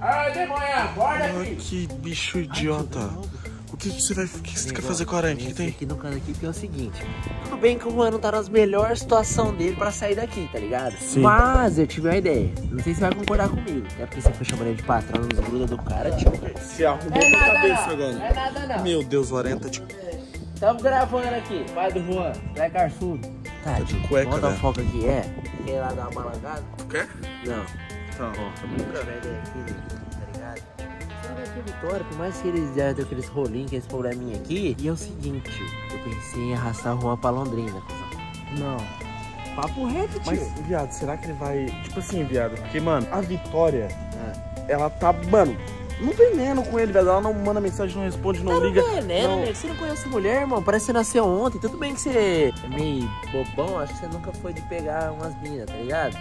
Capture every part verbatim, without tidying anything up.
Ai, demônio, acorda aqui. Que bicho idiota. O que, que você vai. O que, que você quer fazer com a aranha? O que, que tem? Aqui no canto aqui que é o seguinte. Tudo bem que o Juan não tá nas melhores situações dele pra sair daqui, tá ligado? Sim. Mas eu tive uma ideia. Não sei se você vai concordar comigo. É porque você foi chamando ele de patrão nos gruda do cara, tio. Você arrumou É a nada cabeça não, agora. não é nada não. Meu Deus, o aranha tá de. Tamo gravando aqui, pai do Juan, Zé Carçudo. Tá, de tio. cueca, Bota né? o foco aqui, é. Quer ir lá dar uma balangada? Quer? Não. Tá. Ó, nunca vai ideia aqui, né? Tá ligado? Sabe aqui, Vitória, por mais que eles já deu aqueles rolinhos, aqueles probleminha aqui, e é o seguinte, tio, eu pensei em arrastar o Juan pra Londrina, cuzão. Não. Papo reto, tio. Mas, viado, será que ele vai. Tipo assim, viado, porque, mano, a Vitória, Ah. ela tá, mano, não veneno com ele, viado. Ela não manda mensagem, não responde, não Tá liga. no veneno, não. nego. Você não conhece mulher, irmão. Parece que você nasceu ontem. Tudo bem que você é meio bobão. Acho que você nunca foi de pegar umas minas, tá ligado?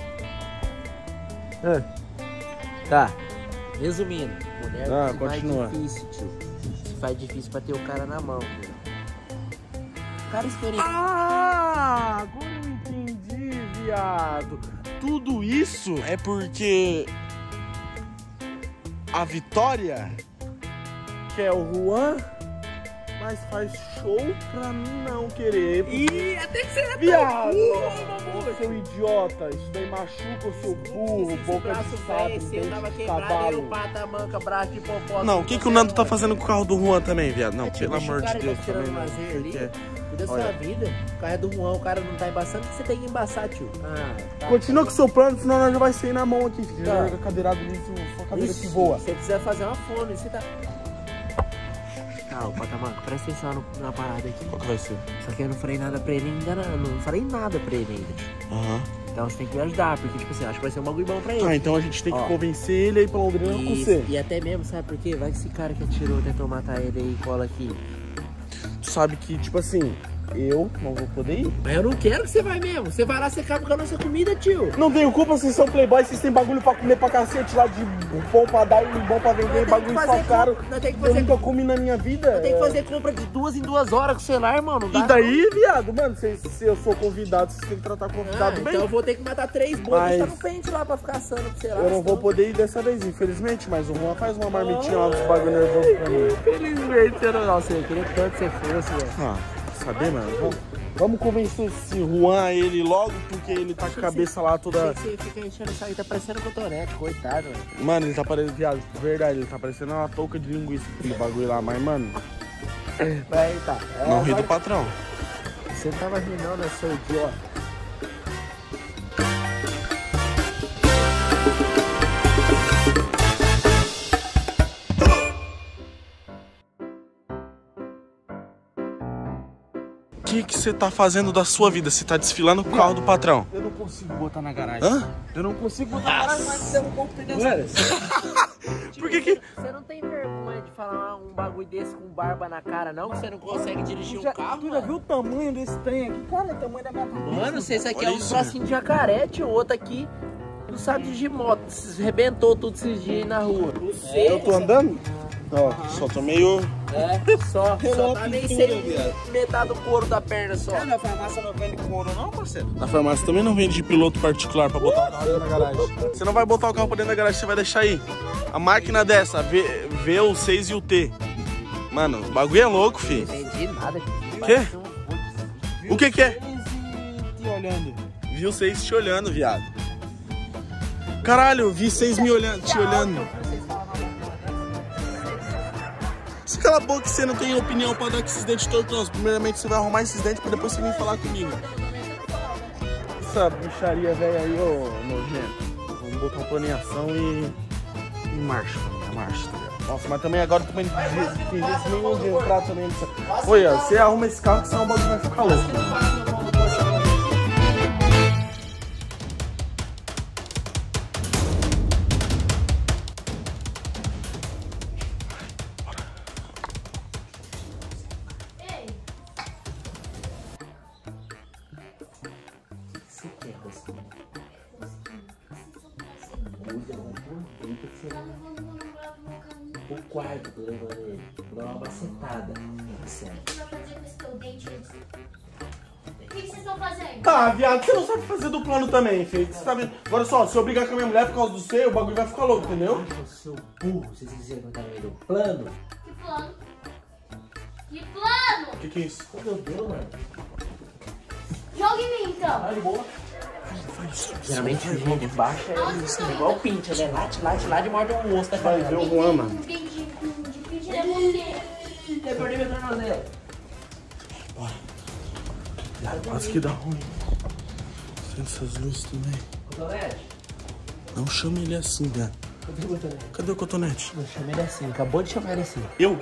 Ah. Tá. Resumindo. Mulher Ah, se faz continua. difícil, tio. Se faz difícil pra ter o cara na mão, tio. O cara experiente. Ah, agora eu entendi, viado. Tudo isso é porque a Vitória quer o Juan, mas faz show pra mim não querer. Ih, até que você é Viado, burro, ô, seu idiota, isso daí machuca o seu burro, boca de sapo, dente de cavalo. pata, manca, braço de popó. Não, o que, que o Nando tá fazendo com o carro do Juan também, viado? Não, É, tio, pelo deixa o amor de cara que Deus tá tirando também. Não, lazer sei ali. que é. Cuida da Olha. sua vida. O carro é do Juan, o cara não tá embaçando, você tem que embaçar, tio. Ah, tá. Continua com o seu plano, senão nós já vai sair na mão aqui, filho. Tá. Já joga cadeirado nisso, sua cadeira Ixi, que voa. Você precisa fazer uma fome, você tá... Tá, ô Patamanco, presta atenção no- na parada aqui. Qual que vai ser? Só que eu não falei nada pra ele ainda, não. Não falei nada pra ele ainda, tio. Aham. Então você tem que me ajudar, porque, tipo assim, acho que vai ser um bagulho bom pra ele. Ah, então a gente tem que Ó. convencer ele aí pra Londrina com Isso, você. e até mesmo, sabe por quê? Vai que esse cara que atirou tentou matar ele aí e cola aqui. Tu sabe que, tipo assim, eu não vou poder ir. Mas eu não quero que você vai mesmo. Você vai lá, você acaba com a nossa comida, tio. Não tenho culpa, vocês são playboys, vocês têm bagulho pra comer pra cacete lá de bom pra dar e bom pra vender, Nós tem que bagulho fazer só caro. compra, nós tem que Eu fazer nunca comi na minha vida. Eu tenho que fazer compra de duas em duas horas com o celular, irmão. Não dá, E daí, viado, mano, se, se eu sou convidado, vocês têm que tratar o não. convidado Ah, bem. então eu vou ter que matar três bois Mas- e deixar no pente lá pra ficar assando pro celular. Eu não vou poder ir dessa vez, infelizmente, mas o Juan faz uma marmitinha lá dos bagulho nervoso pra mim. Infelizmente, eu não. Nossa, eu queria tanto que você fosse, velho. Ah, saber, mano? Vamos, vamos convencer esse Juan ele logo, porque ele tá com a cabeça lá toda. Você fica enchendo isso aí, tá parecendo cotonete, coitado, velho. Mano, ele tá parecendo, viado, verdade, ele tá parecendo uma touca de linguiça, aquele bagulho lá, mas, mano, Mas tá. É, não ri do agora- patrão. Você não tava rindo, não, né, seu idiota? O que que você tá fazendo da sua vida? Você tá desfilando com o carro do patrão? Eu não consigo botar na garagem. Hã? Eu não consigo botar na garagem, mas você não compra dessa. Por que que... Você não tem vergonha de falar um bagulho desse com barba na cara, não? Que você não consegue dirigir um Já, carro, tu já mano? viu o tamanho desse trem aqui? Cara, é o tamanho da minha cabeça. Mano, você isso aqui Olha é um isso, bracinho de jacaré, tio. O outro aqui não sabe dirigir moto. Se rebentou tudo esses dias aí na rua. Eu tô andando? Ó, só tô meio... É, só, só tá Pintura, meio sem viado. metade do couro da perna só. Cara, na farmácia não vende couro não, parceiro? Na farmácia também não vende de piloto particular pra botar o carro dentro da garagem. Você não vai botar o carro pra dentro da garagem, você vai deixar aí. A máquina dessa, a V, V, o seis e o T. Mano, o bagulho é louco, filho. Não entendi nada. Quê? O que que é? Te olhando. Vi o seis te olhando, viado. Caralho, vi seis me olhando, te olhando. Se cala a boca que você não tem opinião pra dar com esses dentes tortos. Primeiramente você vai arrumar esses dentes pra depois você vir falar comigo. Essa bicharia velha aí, ô nojento. Vamos botar uma planeação e... e marcha, família, marcha, tá ligado? Nossa, mas também agora também tem jeito nenhum de entrar também nessa... Olha, você arruma esse carro que senão o bagulho vai ficar louco. Você quer, Rosquinha? Cuida, não aproveita que você vai o quarto, tô levando ele. Vou dar uma macetada. Sério. O que vai fazer com esse teu dente? Tem que vocês estão fazendo? Tá, viado, você não sabe fazer do plano também, feito. Você tá vendo? Agora só, se eu brigar com a minha mulher por causa do seu, o bagulho vai ficar louco, entendeu? Eu sou burro, vocês diziam que eu tava no meio do plano. Que plano? Que plano? O que que é isso? Meu Deus, mano. Joga em mim, então. Olha de boa. Geralmente o gente baixa é isso, igual o pincha, né? Late, late, late, morde um osso da Vai ver o Juan, mano. De de- de pincher é você. Eu perdi meu tornozelo. Viado, quase que dá ruim. Sente essas luzes também. Cotonete? Não chame ele assim, viado. Cadê o cotonete? Cadê o cotonete? Não, chama ele assim, acabou de chamar ele assim. Eu?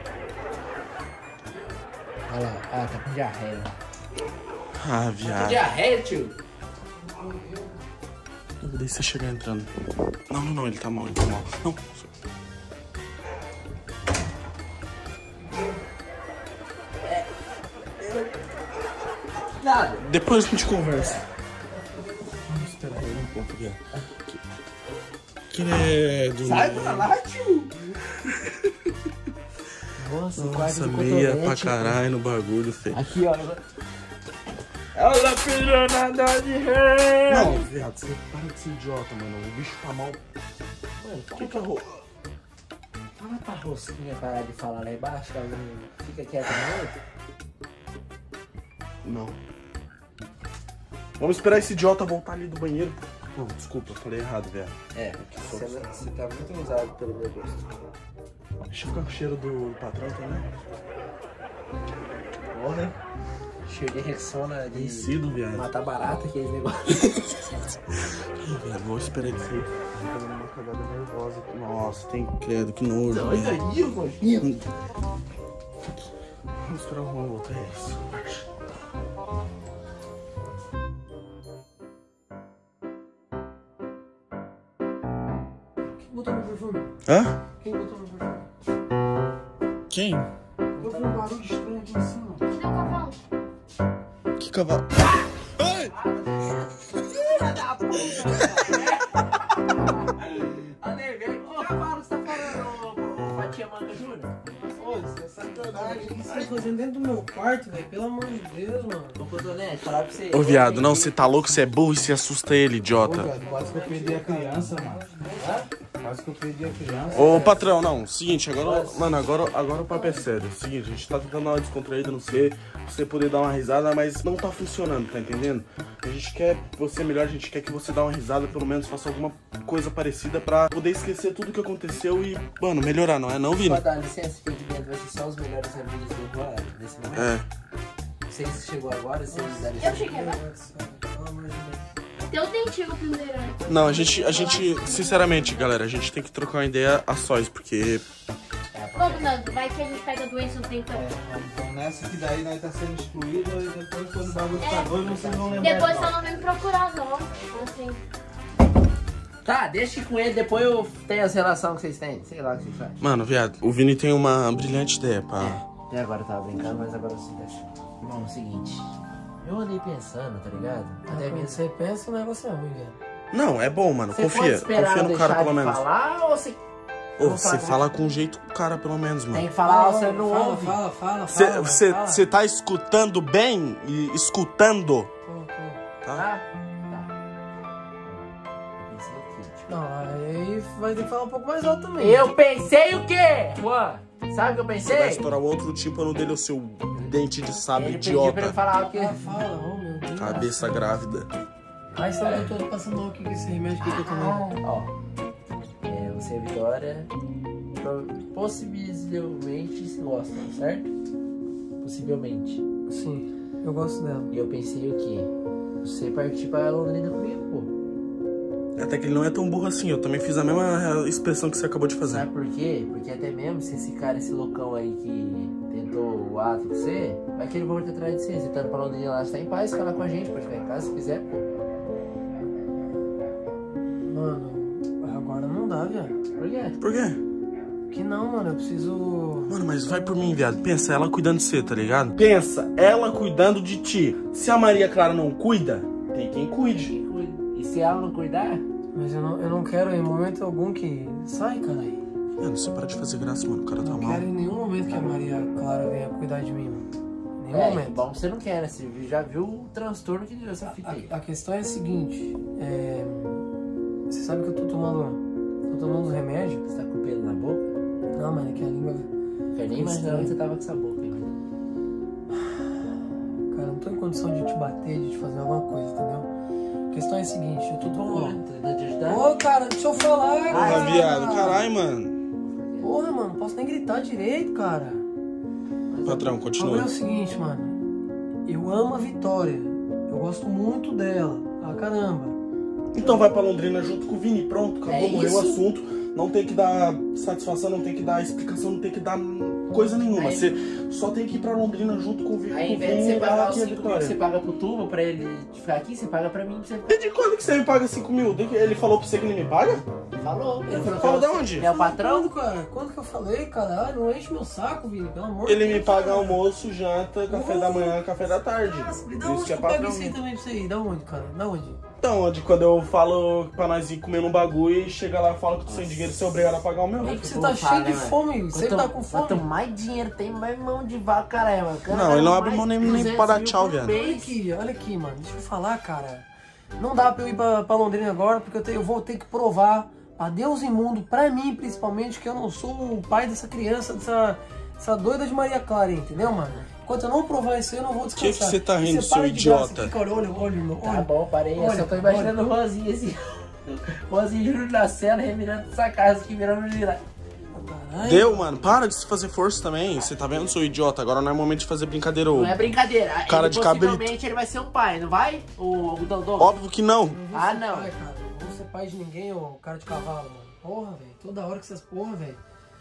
Olha lá, ah, tá com diarreia. Ah, Tá viado. com diarreia, tio? Eu vou deixar você chegar entrando. Não, não, não, ele tá mal, ele tá mal. Não. Nada. Depois a gente conversa. Vamos esperar ele um pouco, viado. Credo. Sai pra lá, tio. Nossa, quase Nossa, no meia pra cotonete. caralho no bagulho, feio. Aqui, ó. Ela pirou na dor de ré. Não, viado, você para de ser idiota, mano. O bicho tá mal. Mano, O que que eu... fala pra Rosquinha parar de falar lá embaixo, ela não fica quieta não. Não. Vamos esperar esse idiota voltar ali do banheiro. Não, desculpa, eu falei errado, velho. É, você, você tá muito usado pelo meu gosto. Deixa eu ficar com o cheiro do patrão também. Bom, né? Cheiro de Rexona de Vencido, viado. matar barata, aqueles negócios. Ih, velho, vou esperar ele sair. Tô dando uma cagada nervosa aqui. Nossa, tem credo, que nojo. Olha velho. aí, gordinho. Vamos esperar o Juan voltar, é isso. Marcha. Quem botou no perfume? Hã? Quem botou no perfume? Quem? Eu ouvi um barulho estranho aqui em cima. Cadê o cavalo? Que cavalo? Ai! A Neve, que cavalo você tá falando, ô Fatia Manga Júnior? Pô, isso é sacanagem. O que você tá fazendo dentro do meu quarto, velho? Pelo amor de Deus, mano. Ô Cotonete, falar pra você. Ô, viado, não, você tá louco, você é burro e você assusta ele, Pô, idiota. velho, quase que eu perdi a criança, mano. Quase que eu perdi a criança. Ô, patrão, não, seguinte, agora, mano, agora, agora o papo é sério. Seguinte, a gente tá tentando dar uma descontraída no você, você poder dar uma risada, mas não tá funcionando, tá entendendo? A gente quer você melhor, a gente quer que você dê uma risada, pelo menos faça alguma coisa parecida pra poder esquecer tudo que aconteceu e, mano, melhorar, não é não, Vini? Pode dar licença, esse pedido vai ser só os melhores amigos do Juan nesse momento. É. Vocês chegou agora, vocês dá Eu licença. cheguei agora. Pelo amor de Deus. Teu dentinho primeiro. Não, a gente, a gente, sinceramente, galera, a gente tem que trocar uma ideia a sós, porque... Vamos, Nando. Vai que a gente pega a doença no tempo. É, então nessa que daí nós tá sendo excluído e depois quando o bagulho ficar doido, vocês vão lembrar. Depois de só nós. não vem me procurar, não. Assim. Tá, deixa com ele, depois eu tenho as relações que vocês têm. Sei lá o que vocês fazem. Mano, viado, o Vini tem uma brilhante ideia, pá. Até agora eu tava brincando, mas agora você deixa. Irmão, é o seguinte. Eu andei pensando, tá ligado? Até Quando mesmo. você pensa, o negócio é ruim, velho. Não, é bom, mano, Você pode confia, esperar confia eu no cara deixar pelo de menos. falar ou você... Ô, eu vou você falar fala com jeito com o cara pelo menos, Tem mano. que falar, você não fala, ouve. Fala, fala, fala. Você fala. você você tá escutando bem e escutando, Tô, tô. tá? Tá? Tá. Pensei o quê, tipo? Não, aí vai ter que falar um pouco mais alto também. Eu pensei o quê? Juan, sabe o que eu Você vai pensei? estourar o outro tímpano dele, o seu dente de sábio Ele pediu pra idiota. eu falar o quê? Ah, fala, oh meu Deus. Cabeça grávida. Ai, só eu tô passando mal aqui com esse remédio aqui que eu tomei. Ó, é, você e a Vitória pro- possivelmente se gostam, certo? Possivelmente. Sim, eu gosto dela. E eu pensei o quê? Você partir pra Londrina comigo, pô. Até que ele não é tão burro assim, eu também fiz a mesma expressão que você acabou de fazer. Sabe por quê? Porque até mesmo se esse cara, esse loucão aí que tentou o ato com você, vai que ele volta atrás de você. Você tá indo pra Londrina lá, você tá em paz, fica lá com a gente, pode ficar em casa se quiser, pô. Mano, agora não dá, viado. Por quê? Por quê? Que não, mano, eu preciso... Mano, mas vai por mim, viado. Pensa, ela cuidando de você, tá ligado? Pensa, ela cuidando de ti. Se a Maria Clara não cuida, tem quem cuide. Quem cuida? E se ela não cuidar? Mas eu não, eu não quero em momento algum que... Sai, cara aí. Mano, você para de fazer graça, mano. O cara tá Não mal. quero em nenhum momento que a Maria Clara venha cuidar de mim, mano. Em nenhum É, momento. bom, você não quer, né? Você já viu o transtorno que deu essa fita aí. A, a questão é a seguinte, é, você sabe que eu tô tomando, tô tomando uns remédios? Você tá com pelo na boca? Não, mano, é que a língua... Eu nem imaginava que você tava com essa boca aí. Cara, eu não tô em condição de te bater, de te fazer alguma coisa, entendeu? A questão é a seguinte, eu tô tomando... Tentando te ajudar? Ô, cara, deixa eu falar, Porra, cara. viado, caralho, mano. Porra, mano, não posso nem gritar direito, cara. Patrão, O bagulho continua. é o seguinte, mano. Eu amo a Vitória. Eu gosto muito dela. Ah, caramba. Então vai pra Londrina junto com o Vini, pronto, acabou, É morreu isso. o assunto. Não tem que dar satisfação, não tem que dar explicação, não tem que dar coisa nenhuma. Aí- Você só tem que ir pra Londrina junto com o Vi- Aí, com em o vez de Vini você e pagar dar os aqui a cinco mil que você vitória. paga pro Tuba pra ele ficar aqui, você paga pra mim pra você... Desde quando que você me paga cinco mil? De que Ele falou pra você que ele me paga? Falou. Ele falou Fala que de você- onde? Ele é o patrão? Quando, cara? Quando que eu falei, cara? Ah, não enche meu saco, Vini, pelo amor de Ele me Deus, paga cara. almoço, janta, café da manhã, café da tarde. Nossa, e da Isso onde que é que eu pego patrão. isso aí também pra você ir? Da onde, cara? Da onde? Então, de quando eu falo pra nós ir comer um bagulho e chega lá e fala que tu sem dinheiro, você é obrigado a pagar o meu. É que você eu tá vou cheio falar, de né, mano? fome, você Quanto- tá com fome. Quanto mais dinheiro tem, mais mão de vaca, caramba. Cara, Não, ele não abre mais mão nem- nem duzentos pra dar mil tchau, por viado. Olha mês. aqui, olha aqui, mano. Deixa eu falar, cara. Não dá pra eu ir pra, pra Londrina agora, porque eu, tenho- eu vou ter que provar a Deus imundo, pra mim principalmente, que eu não sou o pai dessa criança, dessa, dessa doida de Maria Clara, entendeu, mano? Enquanto eu não provar isso aí, eu não vou descansar. Que que você tá E rindo, você para seu de graça, idiota? Fica, olha, olha, olha, olha. Tá bom, parei. Eu Olha, só tô imaginando o Rosinho assim. Rosinho Júnior na cena, revirando essa casa aqui, virando girar. Caralho. Deu, mano. Para de se fazer força também. Você tá vendo, seu idiota? Agora não é momento de fazer brincadeira. ô. Não é brincadeira. Cara ele, de cabrito. possivelmente ele vai ser um pai, não vai? O, o Dodô? Óbvio que não. Não vou Ah, ser não. Pai, cara. Não vou ser pai de ninguém, ô cara de cavalo, mano. Porra, velho. Toda hora que essas porra, velho.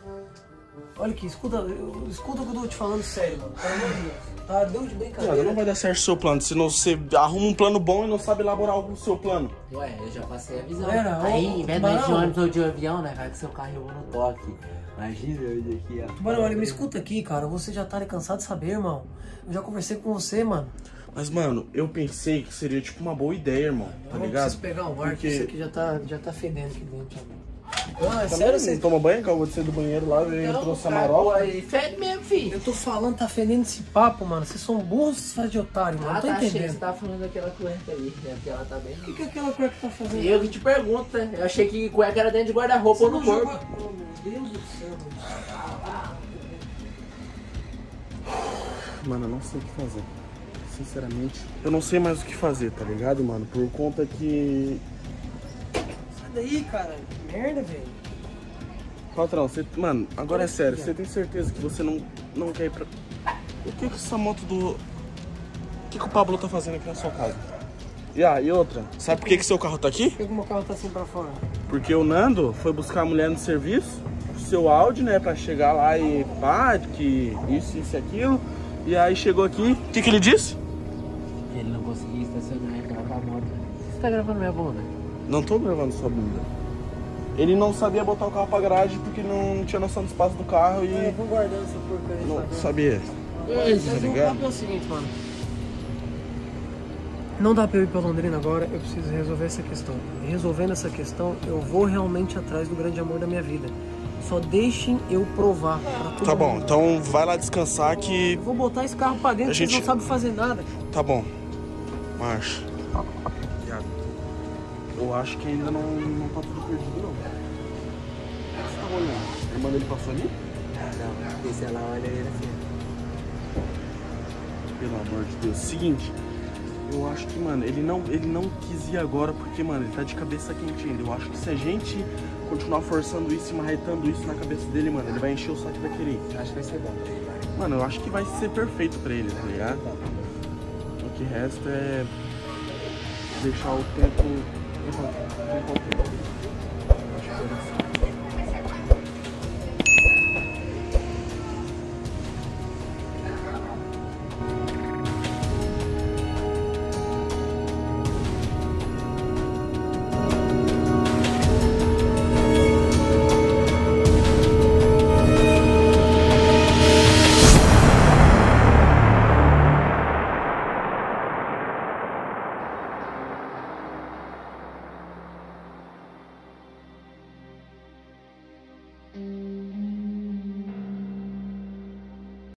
Olha aqui, escuta, eu- escuta o que eu tô te falando sério, mano. Pelo amor de Deus. Tá, deu de Cara, brincadeira. não vai dar certo o seu plano. Se não você arruma um plano bom e não sabe elaborar o seu plano. Ué, eu já passei a visão. Era, Aí, ô, em vez de Tubarão. de ônibus ou de avião, né? Vai que seu carro eu vou no toque. Imagina eu aqui, ó. Mano, olha, me escuta aqui, cara. Você já tá cansado de saber, irmão. Eu já conversei com você, mano. Mas, mano, eu pensei que seria tipo uma boa ideia, irmão. Tá Eu não ligado? preciso pegar um ar, Porque- que isso aqui já tá, já tá fedendo aqui dentro, amigo. Não, é Também sério, não você... toma banho? Acabou de sair do banheiro lá, veio Não, trouxe a cara, pô, marofa. aí, fede mesmo, filho. Eu tô falando, tá fedendo esse papo, mano. Vocês são burros, vocês fazem de otário, mano. Ah, Não tô tá, achei que entendendo. você tava falando daquela cueca ali, né? Porque ela tá bem... O que, que aquela cueca tá fazendo? E eu que te pergunto, né? Eu achei que cueca era dentro de guarda-roupa ou no Você não corpo. jogou- Oh, meu Deus do céu, mano. Mano, eu não sei o que fazer. Sinceramente, eu não sei mais o que fazer, tá ligado, mano? Por conta que... Sai daí, cara. Que merda, velho. Patrão, você... Mano, agora é sério. Você tem certeza que você não, não quer ir pra... O que que essa moto do... O que que o Pablo tá fazendo aqui na sua casa? E, ah, e outra, sabe por que que seu carro tá aqui? Por que que o meu carro tá assim pra fora? Porque o Nando foi buscar a mulher no serviço, seu áudio, né, pra chegar lá e pá, que isso, isso e aquilo. E aí chegou aqui, o que que ele disse? Ele não conseguia estacionar e gravar a moto. Você tá gravando minha bunda? Não tô gravando sua bunda. Ele não sabia botar o carro pra garagem porque não tinha noção do espaço do carro É, eu e vou guardando essa porcaria. não tá vendo? sabia. Mas Tá o ligado? papo é o seguinte, mano. Não dá pra eu ir pra Londrina agora, eu preciso resolver essa questão. E resolvendo essa questão, eu vou realmente atrás do grande amor da minha vida. Só deixem eu provar pra todo Tá bom, mundo. então vai lá descansar que... Eu vou botar esse carro pra dentro, A vocês gente- não sabem fazer nada. Tá bom. Marcha. Viado, eu acho que ainda não, não tá tudo perdido, não. Você tá olhando? A irmã dele passou ali? Não, porque se ela olha ele assim. Pelo amor de Deus. Seguinte, eu acho que, mano, ele não, ele não quis ir agora porque, mano, ele tá de cabeça quente ainda. Eu acho que se a gente continuar forçando isso e marretando isso na cabeça dele, mano, ele vai encher o saco e vai querer ir. Acho que vai ser bom pra ele, vai. Mano, eu acho que vai ser perfeito pra ele, tá ligado? O que resta é deixar o tempo encontrar.